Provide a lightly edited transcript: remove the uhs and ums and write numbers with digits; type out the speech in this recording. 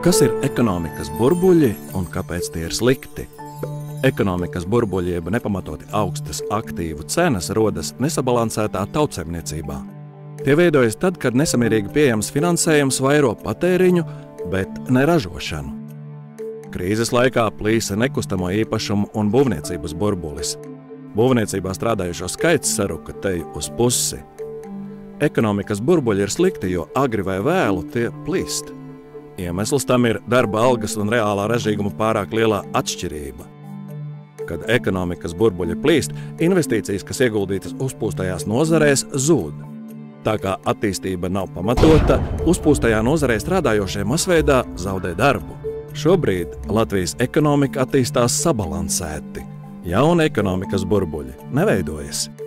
Kas ir ekonomikas burbuļi un kāpēc tie ir slikti? Ekonomikas burbuļi jeb nepamatoti augstas aktīvu cenas rodas nesabalansētā tautsaimniecībā. Tie veidojas tad, kad nesamērīgi pieejams finansējums vairo patēriņu, bet ne ražošanu. Krīzes laikā plīsa nekustamo īpašumu un būvniecības burbulis. Būvniecībā strādājušo skaits saruka teju uz pusi. Ekonomikas burbuļi ir slikti, jo agri vai vēlu tie plīst. Iemesls tam ir darba algas un reālā ražīguma pārāk lielā atšķirība. Kad ekonomikas burbuļi plīst, investīcijas, kas ieguldītas uzpūstajās nozarēs, zūd. Tā kā attīstība nav pamatota, uzpūstajā nozarē strādājošie masveidā zaudē darbu. Šobrīd Latvijas ekonomika attīstās sabalansēti. Jauni ekonomikas burbuļi neveidojas.